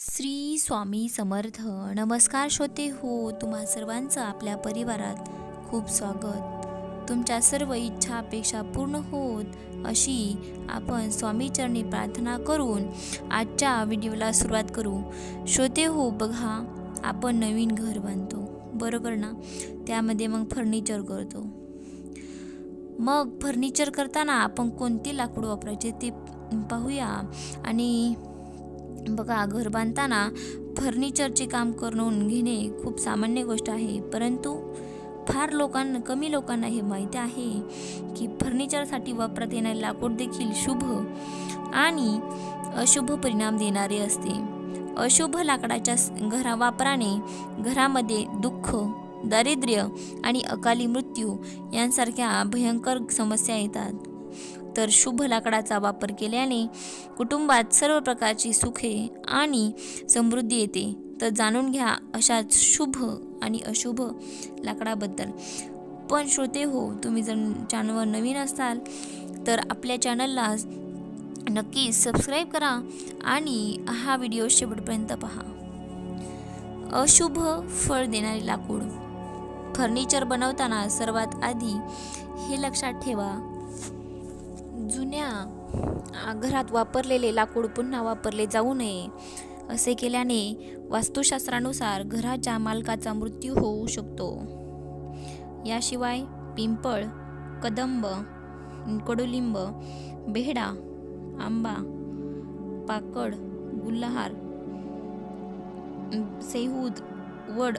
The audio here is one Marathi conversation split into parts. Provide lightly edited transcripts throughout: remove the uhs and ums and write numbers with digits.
श्री स्वामी समर्थ. नमस्कार श्रोते हो, तुम्हा सर्वांचं आपल्या परिवारात खूप स्वागत. तुमच्या सर्व इच्छा अपेक्षा पूर्ण होत अशी आपण स्वामीचरणी प्रार्थना करून आजच्या व्हिडिओला सुरुवात करू. श्रोते हो, बघा, आपण नवीन घर बांधतो, बरोबर ना? त्यामध्ये मग फर्निचर करतो. मग फर्निचर करताना आपण कोणते लाकूड वापरायचे ते पाहूया. आणि बघा, घर बांधताना फर्निचरचे काम करून घेणे खूप सामान्य गोष्ट आहे, परंतु कमी लोकांना हे माहिती आहे की फर्निचरसाठी वापरण्यात येणारे लाकूड देखील शुभ आणि अशुभ परिणाम देणारे असते. अशुभ लाकडाच्या वापराने घरामध्ये दुःख, दारिद्र्य आणि अकाली मृत्यू यांसारख्या भयंकर समस्या येतात. तर शुभ लाकडाचा वापर केल्याने कुटुंबात सर्व प्रकारची सुखे आणि समृद्धी येते. तर जाणून घ्या अशा शुभ आणि अशुभ लाकडाबद्दल. पण श्रोते हो, तुम्ही जर चॅनलवर नवीन असाल तर आपल्या चॅनलला नक्की सबस्क्राईब करा आणि हा व्हिडिओ शेवटपर्यंत पहा. अशुभ फळ देणारे लाकूड. फर्निचर बनवताना सर्वात आधी हे लक्षात ठेवा, जुन्या घरात वापरलेले लाकूड पुन्हा वापरले जाऊ नये. असे केल्याने वास्तुशास्त्रानुसार घराच्या मालकाचा मृत्यू होऊ शकतो. याशिवाय पिंपळ, कदंब, कडुलिंब, बेहडा, आंबा, पाकड, गुलहार, सेहूद, वड,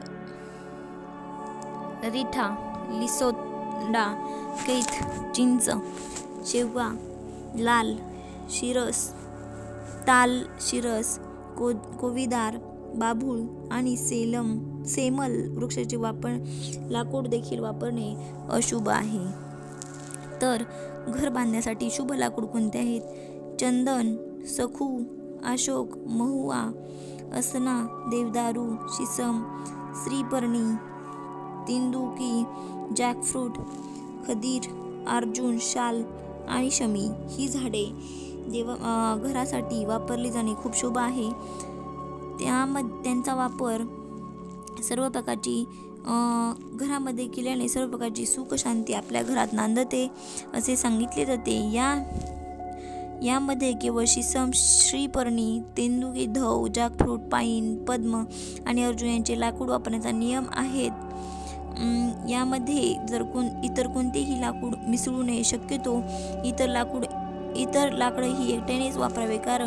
रिठा, लिसोडा, कैथ, चिंच, शेवगा, लाल शिरस, ताल शिरस, कोविदार, बाभूळ आणि सेमल वृक्षाचे लाकूड देखील वापरणे अशुभ आहे. तर घर बांधण्यासाठी शुभ लाकूड कोणते आहेत? चंदन, सखू, अशोक, महुआ, असना, देवदारू, शिसम, श्रीपर्णी, तिंदुकी, जॅकफ्रूट, खदीर, अर्जुन, शाल आणि शमी ही झाडे घरासाठी वापरली जाणे खूप शुभ आहे. त्यांचा वापर सर्व प्रकारची घरामध्ये केल्याने सर्व प्रकारची सुख शांती आपल्या घरात नांदते असे सांगितले जाते. यामध्ये केवळ शिसम, श्रीपर्णी, तेंदुकी, धव, जॅकफ्रूट, पाईन, पद्म आणि अर्जुन यांचे लाकूड वापरण्याचा नियम आहेत. यामध्ये इतर कोणतेही लाकूड मिसळू नये. शक्यतो इतर लाकडं ही एकट्यानेच वापरावे, कारण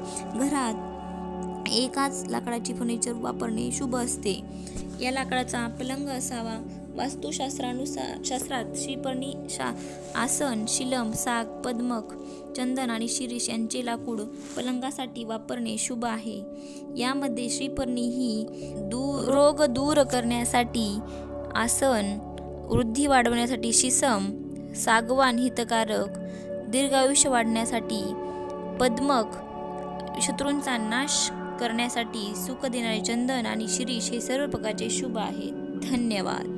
घरात एकाच लाकडाची फर्निचर वापरणे शुभ असते. या लाकडाचा पलंग असावा. वास्तुशास्त्रात श्रीपर्णी, आसन, शिलम, साग, पद्मक, चंदन आणि शिरीष यांचे लाकूड पलंगासाठी वापरणे शुभ आहे. यामध्ये श्रीपर्णी ही रोग दूर करण्यासाठी, आसन वृद्धी वाढवण्यासाठी, शिसम सागवान हितकारक, दीर्घायुष्य वाढण्यासाठी, पद्मक शत्रूंचा नाश करण्यासाठी, सुख देणारे चंदन आणि शिरीष हे सर्व प्रकारचे शुभ आहेत. धन्यवाद.